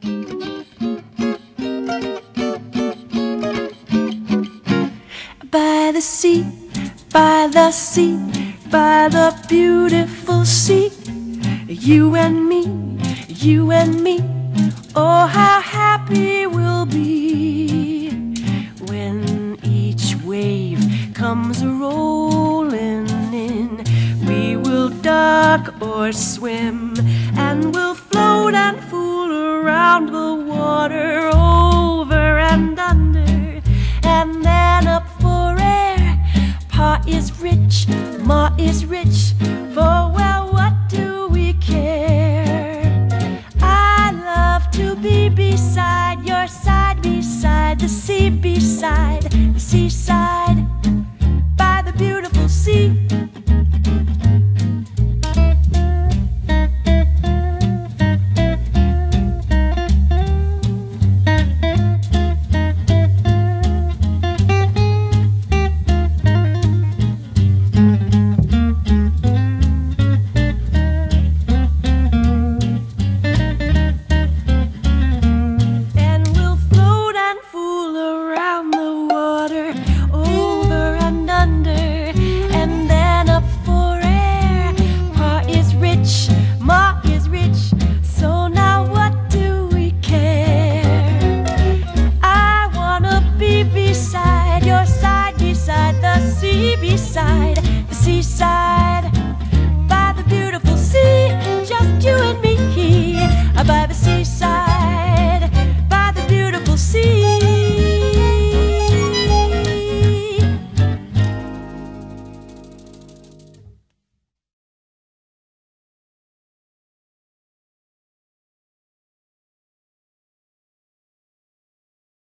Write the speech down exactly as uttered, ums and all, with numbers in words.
By the sea, by the sea, by the beautiful sea, you and me, you and me, oh how happy we'll be when each wave comes rolling in. We will duck or swim, and we'll float and fool around the water, over and under, and then up for air. Pa is rich, Ma is rich,